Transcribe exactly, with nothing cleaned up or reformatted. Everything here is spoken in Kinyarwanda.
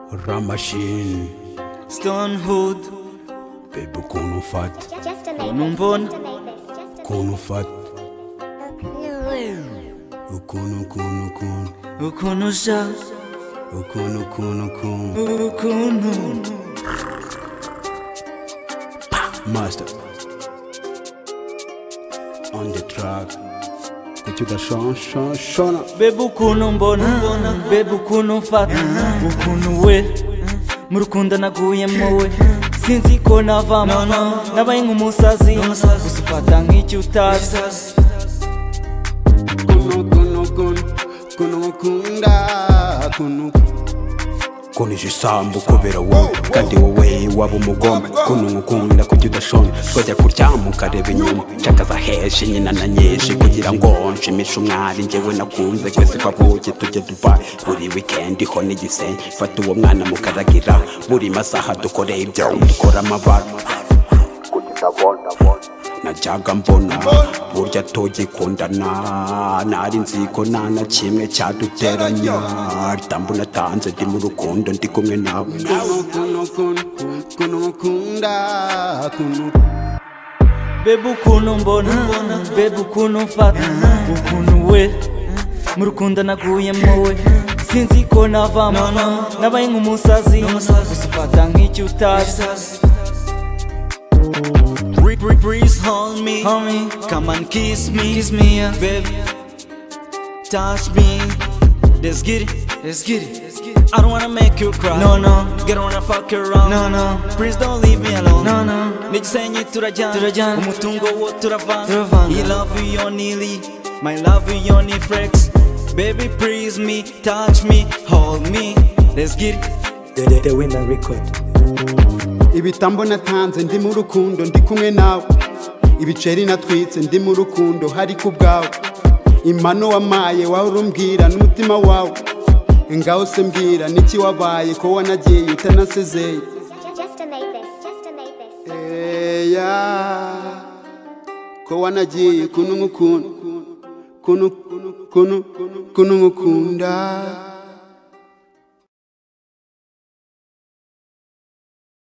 Machine stonehood baby ukuntu fat numbona ukuntu fat ukuntu ukuntu ukuntu ukuntu sha ukuntu ukuntu ukuntu ukuntu master on the track kuki udashonshona baby ukuntu mbona baby ukuntu fat ukuntu we mu rukundo naguyemo we sinzi ko navamo nabaye nk'umusazi gusa ufata nk'icyo utazi kuno kuno kuno kuno kunda kuno kunije isambu kubera wowe kandi wowe waba umugomba kuno nkukunda kuki udashonje twajya kuryama ukareba inyuma nshakaza heshe nyina na nyeshi kugira ngo nshimishe umwari njyewe nakunze kwese kwavuke tujye dubai buri weekend ho n'igisenyi fata uwo mwana mukaragira buri masaha dukore ibyo dukora amabara najyaga mbona burya tugikundana nari nziko nta na kimwe cyaduteranya ritambo natanze ndi mu rukundo ndi kumwe nawe baby ukuntu mbona baby ukuntu mfata ukuntu we mu rukundo naguyemo we sinzi ko navamo nabaye nk'umusazi gusa ufata nk'icyo utazi. Please hold me, hold me, come and kiss me, kiss me, yeah. Baby, touch me, let's get it, let's get it. I don't wanna make you cry, no, no. Get on wanna fuck around, no, no. Please don't leave me alone, no, no. Nijisenye turajana, turajana. Umutungo wo turavana, you love you only, my love you only flex. Baby, please me, touch me, hold me, let's get it. The, the, the winner record. Ibitambo natanze ndi mu rukundo ndi kumwe nawe ibiceri natwitse ndi mu rukundo hari kubwawe impano wamaye wawe urumbwira n'umutima wawe ngaho se mbwira niki wabaye ko wanagiye utanasezeye just to make this just to make this eh ya ko wanagiye kuno ngukunda kuno kuno kuno ngukunda